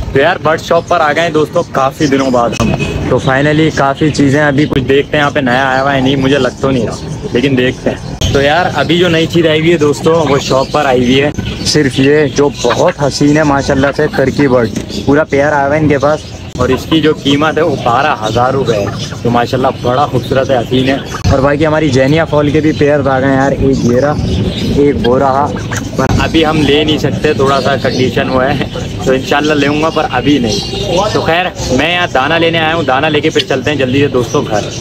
तो यार bird shop पर आ गए दोस्तों काफ़ी दिनों बाद हम। तो फाइनली काफ़ी चीज़ें अभी कुछ देखते हैं यहाँ पे नया आया हुआ है, नहीं मुझे लग तो नहीं रहा, लेकिन देखते हैं। तो यार अभी जो नई चीज़ आई हुई है दोस्तों वो शॉप पर आई हुई है, सिर्फ ये जो बहुत हसीन है माशाल्लाह से, टर्की बर्ड पूरा पेयर आया हुआ है इनके पास। और इसकी जो कीमत है वो 12,000 रुपये है। तो माशाल्लाह बड़ा खूबसूरत है, हसीन है। और बाकी हमारी जैनिया फॉल के भी पेयर आ गए यार, एक ये रहा एक वो रहा, पर अभी हम ले नहीं सकते, थोड़ा सा कंडीशन हुआ है, तो इंशाल्लाह लेऊंगा पर अभी नहीं। तो खैर मैं यहाँ दाना लेने आया हूँ, दाना लेके फिर चलते हैं जल्दी से दोस्तों घर।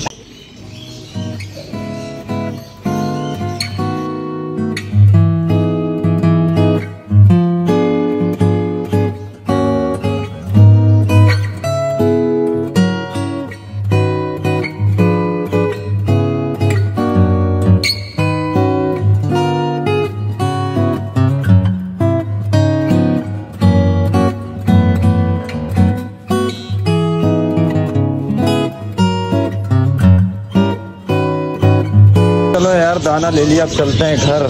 चलो यार दाना ले लिया, अब चलते हैं घर।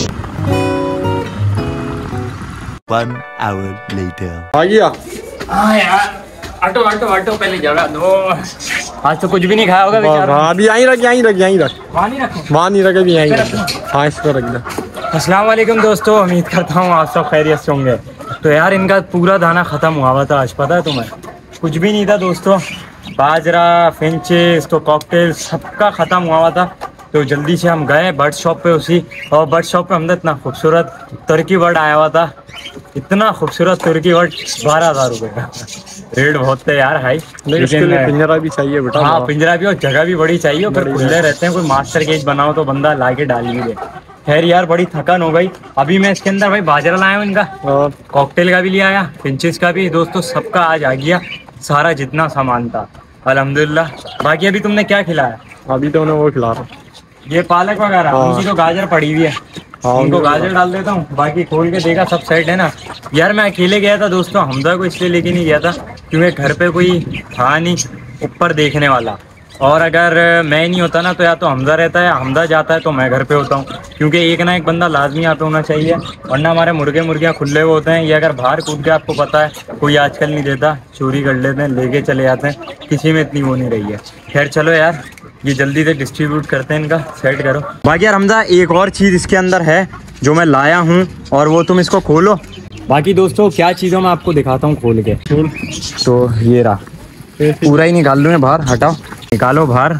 1 hour later. आ गया। हाँ यार ऑटो ऑटो ऑटो पहले जगह दो, आज तो कुछ भी नहीं खाया होगा बेचारा। हाँ अभी यहीं रख वहाँ नहीं रखे, वहाँ नहीं रखे, यहीं रख। हाँ इसको रख दे। अस्सलाम वालेकुम दोस्तों, उम्मीद करता हूँ आप सब खैरियत से होंगे। तो यार इनका पूरा दाना ख़त्म हुआ हुआ था आज, पता है तुम्हें, कुछ भी नहीं था दोस्तों। बाजरा, फिंचेस, तो कॉकटेल सबका ख़त्म हुआ हुआ था। तो जल्दी से हम गए बर्ड शॉप पे उसी, और बर्ड शॉप पे हमने इतना खूबसूरत तुर्की बर्ड आया हुआ था, इतना खूबसूरत तुर्की बर्ड 12,000 रुपये का। रेट बहुत थे यार हाई, लेकिन पिंजरा भी चाहिए बेटा। हाँ पिंजरा भी, और जगह भी बड़ी चाहिए, और फिर खुले रहते हैं, कोई मास्टर केज बनाओ तो बंदा ला के डाल भी दे। खैर यार बड़ी थकान हो गई। अभी मैं इसके अंदर भाई बाजरा लाया हूँ इनका, और कॉकटेल का भी ले आया, फिंचेस का भी दोस्तों, सबका आज आ गया सारा जितना सामान था अल्हम्दुलिल्लाह। बाकी अभी तुमने क्या खिलाया? अभी तो उन्हें वो खिला रहा, ये पालक वगैरह, उनकी तो गाजर पड़ी हुई है, उनको गाजर डाल देता हूँ। बाकी खोल के देखा सब सेट है ना। यार मैं अकेले गया था दोस्तों, हमजा को इसलिए लेके नहीं गया था क्योंकि घर पे कोई था नहीं ऊपर देखने वाला, और अगर मैं नहीं होता ना तो या तो हमजा रहता है, हमजा जाता है तो मैं घर पे होता हूँ, क्योंकि एक ना एक बंदा लाजमी यहाँ पे होना चाहिए, वरना हमारे मुर्गियाँ खुले हुए होते हैं। ये अगर बाहर कूद के, आपको पता है कोई आजकल नहीं देता, चोरी कर लेते हैं, लेके चले जाते हैं, किसी में इतनी वो नहीं रही है। खैर चलो यार ये जल्दी से डिस्ट्रीब्यूट करते हैं, इनका सेट करो। बाकी यार हमजा एक और चीज़ इसके अंदर है जो मैं लाया हूँ, और वो तुम इसको खोलो। बाकी दोस्तों क्या चीज़ों मैं आपको दिखाता हूँ खोल के। तो ये रहा, पूरा ही निकाल लूँ बाहर, हटाओ निकालो बाहर,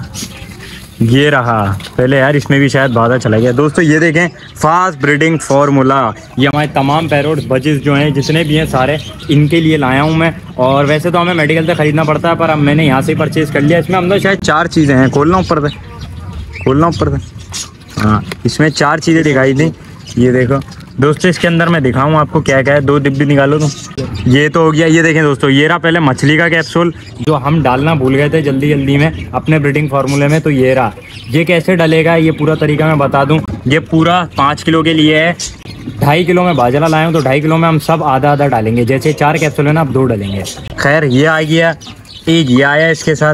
ये रहा। पहले यार इसमें भी शायद बाधा चला गया दोस्तों। ये देखें फास्ट ब्रीडिंग फार्मूला, ये हमारे तमाम पैरोट बजेस जो हैं जितने भी हैं सारे इनके लिए लाया हूँ मैं। और वैसे तो हमें मेडिकल से ख़रीदना पड़ता है, पर अब मैंने यहाँ से ही परचेज़ कर लिया। इसमें अंदर शायद 4 चीज़ें हैं, खोलना ऊपर से, खोलना ऊपर से। हाँ इसमें 4 चीज़ें दिखाई दी, ये देखो दोस्तों। इसके अंदर मैं दिखाऊँ आपको क्या क्या है, 2 डिब्बी निकालो तुम। ये तो हो गया, ये देखें दोस्तों, ये रहा पहले मछली का कैप्सूल जो हम डालना भूल गए थे जल्दी में अपने ब्रीडिंग फार्मूले में। तो ये रहा, ये कैसे डलेगा ये पूरा तरीका मैं बता दूं। ये पूरा 5 किलो के लिए है, 2.5 किलो में बाजरा लाए हूँ, तो 2.5 किलो में हम सब आधा आधा डालेंगे। जैसे 4 कैप्सूल है ना, अब 2 डालेंगे। खैर ये आ गया, एक ये आया इसके साथ,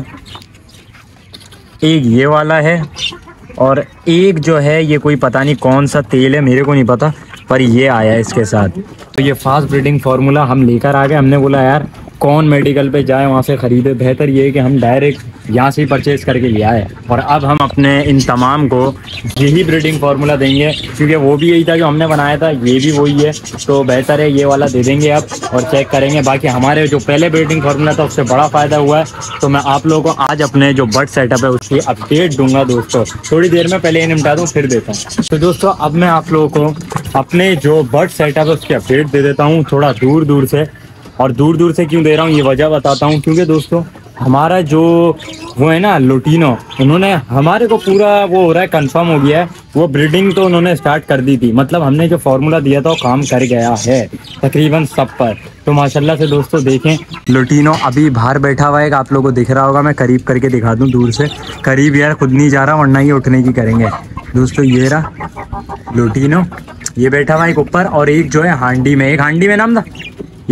एक ये वाला है, और एक जो है ये कोई पता नहीं कौन सा तेल है, मेरे को नहीं पता, पर ये आया इसके साथ। तो ये फास्ट ब्रीडिंग फार्मूला हम लेकर आ गए। हमने बोला यार कौन मेडिकल पे जाए वहाँ से ख़रीदे, बेहतर ये है कि हम डायरेक्ट यहाँ से ही परचेज़ करके ले आए। और अब हम अपने इन तमाम को यही ब्रीडिंग फार्मूला देंगे, क्योंकि वो भी यही था जो हमने बनाया था, ये भी वही है, तो बेहतर है ये वाला दे देंगे अब, और चेक करेंगे। बाकी हमारे जो पहले ब्रीडिंग फार्मूला था उससे बड़ा फ़ायदा हुआ है। तो मैं आप लोगों को आज अपने जो बर्ड सेटअप है उसकी अपडेट दूंगा दोस्तों, थोड़ी देर में। पहले ये निपटा दूँ फिर देता हूँ। तो दोस्तों अब मैं आप लोगों को अपने जो बर्ड सेटअप है उसकी अपडेट दे देता हूँ, थोड़ा दूर से। और दूर से क्यों दे रहा हूँ ये वजह बताता हूँ, क्योंकि दोस्तों हमारा जो वो है ना लुटीनो, उन्होंने हमारे को पूरा वो हो रहा है, कंफर्म हो गया है, वो ब्रीडिंग तो उन्होंने स्टार्ट कर दी थी। मतलब हमने जो फार्मूला दिया था वो काम कर गया है तकरीबन सब पर। तो माशाल्लाह से दोस्तों देखें, लुटीनो अभी बाहर बैठा हुआ है, आप लोगों को दिख रहा होगा, मैं करीब करके दिखा दूँ दूर से। करीब यार खुद नहीं जा रहा, वरना ये उठने की करेंगे दोस्तों। ये रहा लुटीनो, ये बैठा हुआ एक ऊपर, और एक जो है हांडी में, एक हांडी में नाम था,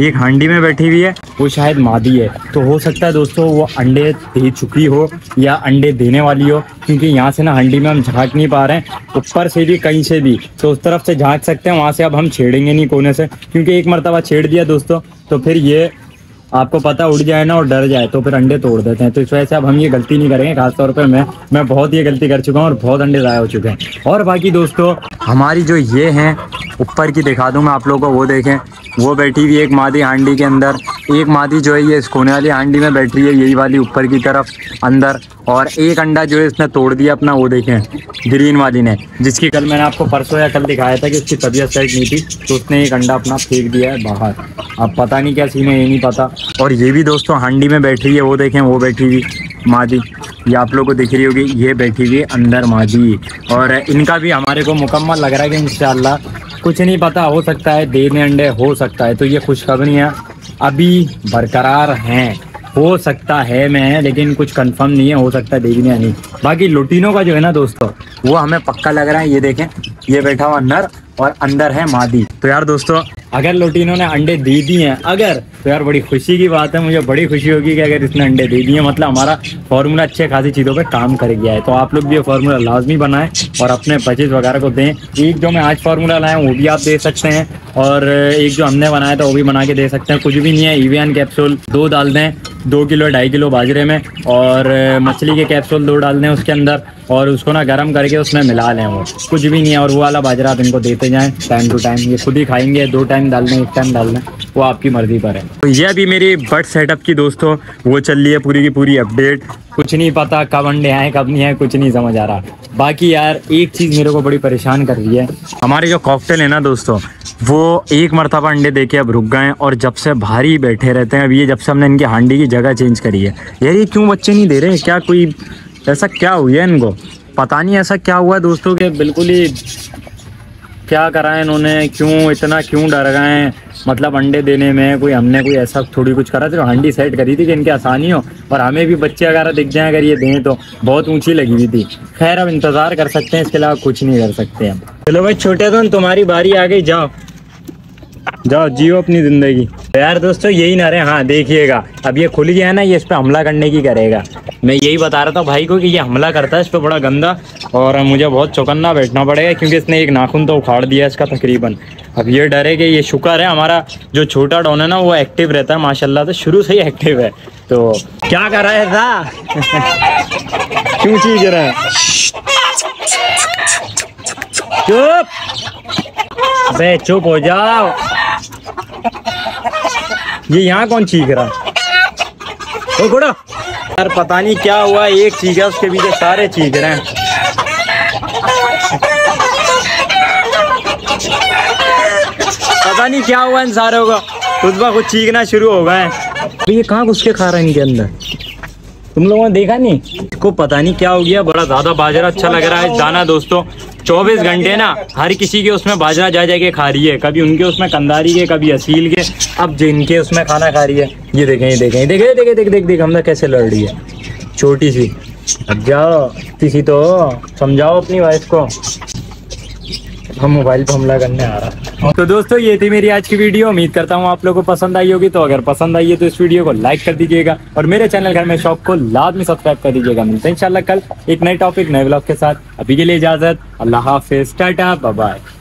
एक हांडी में बैठी हुई है, वो शायद मादी है। तो हो सकता है दोस्तों वो अंडे दे चुकी हो या अंडे देने वाली हो, क्योंकि यहाँ से ना हांडी में हम झाँक नहीं पा रहे हैं, ऊपर से भी कहीं से भी। तो उस तरफ से झाँक सकते हैं, वहाँ से अब हम छेड़ेंगे नहीं कोने से, क्योंकि एक मरतबा छेड़ दिया दोस्तों तो फिर ये आपको पता उड़ जाए ना और डर जाए तो फिर अंडे तोड़ देते हैं। तो इस वजह से अब हम ये गलती नहीं करेंगे। खासतौर पे मैं बहुत ये गलती कर चुका हूँ और बहुत अंडे ज़ाया हो चुके हैं। और बाकी दोस्तों हमारी जो ये हैं ऊपर की दिखा दूँ मैं आप लोगों को, वो देखें, वो बैठी हुई एक मादी हांडी के अंदर, एक मादी जो है ये इस कोने वाली हांडी में बैठी है, यही वाली ऊपर की तरफ अंदर। और एक अंडा जो है इसने तोड़ दिया अपना, वो देखें ग्रीन वाली ने, जिसकी कल मैंने आपको परसों या कल दिखाया था कि उसकी तबीयत सेट नहीं थी, तो उसने एक अंडा अपना फेंक दिया है बाहर। अब पता नहीं क्या सीन है, ये नहीं पता। और ये भी दोस्तों हांडी में बैठी है, वो देखें, वो बैठी हुई मादी, ये आप लोगों को दिख रही होगी, ये बैठी हुई अंदर मादी। और इनका भी हमारे को मुकम्मल लग रहा है कि इंशाल्लाह, कुछ नहीं पता, हो सकता है देने अंडे, हो सकता है। तो ये खुशखबरियाँ अभी बरकरार हैं, हो सकता है मैं, लेकिन कुछ कंफर्म नहीं है, हो सकता है देगी या नहीं। बाकी लुटीनों का जो है ना दोस्तों, वो हमें पक्का लग रहा है। ये देखें, ये बैठा हुआ नर और अंदर है मादी। तो यार दोस्तों अगर लुटीनों ने अंडे दे दिए हैं अगर, तो यार बड़ी खुशी की बात है, मुझे बड़ी खुशी होगी कि अगर इसने अंडे दे दिए, मतलब हमारा फार्मूला अच्छे खासी चीज़ों पे काम कर गया है। तो आप लोग भी ये फार्मूला लाजमी बनाएं और अपने बचेज वगैरह को दें। एक जो मैं आज फार्मूला लाया हूँ वो भी आप दे सकते हैं, और एक जो हमने बनाया था वो भी बना के दे सकते हैं। कुछ भी नहीं है, EVN कैप्सूल 2 डाल दें, 2 किलो 2.5 किलो बाजरे में, और मछली के कैप्सूल 2 डाल दें उसके अंदर, और उसको ना गर्म करके उसमें मिला लें। वो कुछ भी नहीं है, और वो वाला बाजरा आप इनको देते जाएं टाइम टू टाइम। ये खुद ही खाएंगे, 2 टाइम डाल दें, 1 टाइम डाल दें, वो आपकी मर्जी पर है। तो ये अभी मेरी बर्ड सेटअप की दोस्तों वो चल रही है पूरी की पूरी अपडेट। कुछ नहीं पता कब अंडे आए कब नहीं आए, कुछ नहीं समझ आ रहा। बाकी यार एक चीज़ मेरे को बड़ी परेशान कर रही है, हमारे जो कॉकटेल है ना दोस्तों, वो एक मरतबा अंडे देके अब रुक गए, और जब से भारी बैठे रहते हैं। अब ये जब से हमने इनकी हांडी की जगह चेंज करी है, यार ये क्यों बच्चे नहीं दे रहे? क्या कोई ऐसा क्या हुआ है इनको? पता नहीं ऐसा क्या हुआ है दोस्तों के, बिल्कुल ही क्या करा है इन्होंने, क्यों इतना क्यों डर गए हैं मतलब अंडे देने में। कोई हमने कोई ऐसा थोड़ी कुछ करा था, जो हांडी सेट करी थी कि इनकी आसानी हो और हमें भी बच्चे अगर दिख जाए अगर ये दें तो। बहुत ऊंची लगी हुई थी। खैर अब इंतज़ार कर सकते हैं, इसके अलावा कुछ नहीं कर सकते हम। चलो भाई छोटे तो तुम्हारी बारी आ गई, जाओ जाओ जियो अपनी ज़िंदगी। तो यार दोस्तों यही ना रहे, हाँ देखिएगा अब ये खुल गया है ना, ये इस पर हमला करने की करेगा। मैं यही बता रहा था भाई को कि ये हमला करता है इस पर बड़ा गंदा, और मुझे बहुत चौकन्ना बैठना पड़ेगा, क्योंकि इसने एक नाखून तो उखाड़ दिया इसका तकरीबन। अब ये डरे कि ये शुक्र है हमारा जो छोटा डॉन है ना वो एक्टिव रहता है माशाल्लाह, तो शुरू से ही एक्टिव है। तो क्या कर रहा है था क्यों चीख रहा है? चुप, अबे चुप हो जाओ। ये यहाँ कौन चीख रहा है? ओ घोड़ा, यार पता नहीं क्या हुआ, एक चीखा उसके पीछे सारे चीख रहे हैं। पता नहीं क्या हुआ इन सारों को, खुद ब खुद चीखना शुरू हो गए। ये कहाँ घुस के खा रहा है इनके अंदर, तुम लोगों ने देखा नहीं? इसको पता नहीं क्या हो गया, बड़ा ज्यादा बाजरा अच्छा लग रहा है दाना दोस्तों। 24 घंटे ना हर किसी के उसमें बाजरा जा जाके खा रही है, कभी उनके उसमें कंदारी के, कभी असील के, अब जिनके उसमें खाना खा रही है। ये देखें, ये देखें, देखे देखे देख देख देख हमने कैसे लड़ रही है, छोटी सी। अब जाओ किसी तो समझाओ अपनी वाइफ को, हम मोबाइल पर हमला करने आ रहा। तो दोस्तों ये थी मेरी आज की वीडियो, उम्मीद करता हूँ आप लोगों को पसंद आई होगी। तो अगर पसंद आई है तो इस वीडियो को लाइक कर दीजिएगा, और मेरे चैनल घर में शॉप को लाजमी सब्सक्राइब कर दीजिएगा। मिलते हैं इंशाल्लाह कल एक नए टॉपिक नए व्लॉग के साथ। अभी के लिए इजाजत, अल्लाह हाफिज, टाटा बाय बाय।